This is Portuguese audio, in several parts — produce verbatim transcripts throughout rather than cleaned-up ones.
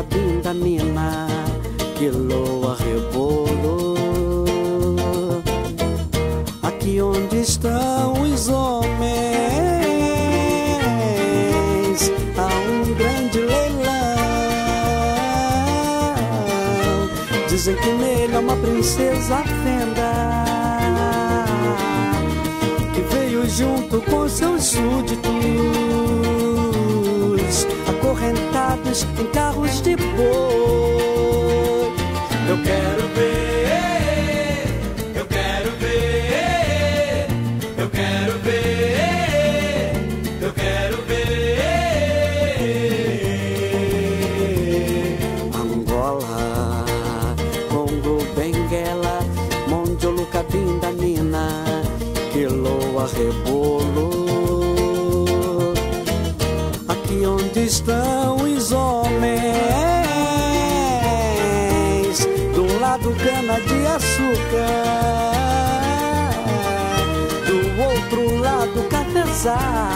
Capinda, mina, Quiloa, Rebolo. Aqui onde estão os homens, há um grande leilão. Dizem que nele há uma princesa fenda, que veio junto com seus súditos, acorrentados em carros de boi. Eu quero ver, eu quero ver, eu quero ver, eu quero ver. Angola, Congo, Benguela, Monjo, Capinda, mina, Quiloa, Rebolo. Aqui onde estão os homens, do lado cana de açúcar, do outro lado cafezal,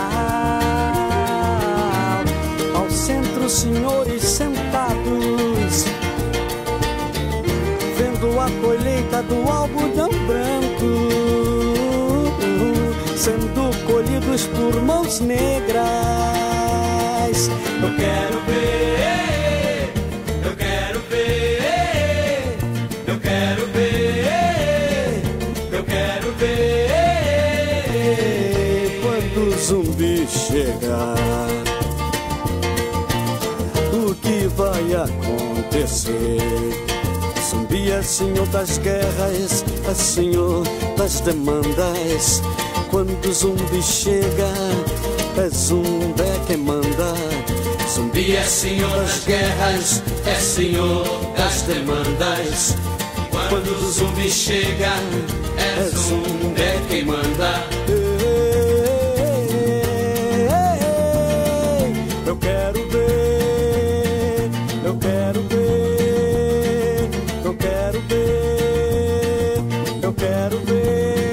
ao centro senhores sentados, vendo a colheita do algodão branco sendo colhidos por mãos negras. Eu quero ver, eu quero ver, eu quero ver, eu quero ver. Quando o zumbi chegar, o que vai acontecer? Zumbi é senhor das guerras, é senhor das demandas. Quando o zumbi chega, é zumbi quem manda. Zumbi é senhor das guerras, é senhor das demandas. Quando o zumbi chega, é zumbi quem manda. Eu quero ver, eu quero ver, eu quero ver, eu quero ver.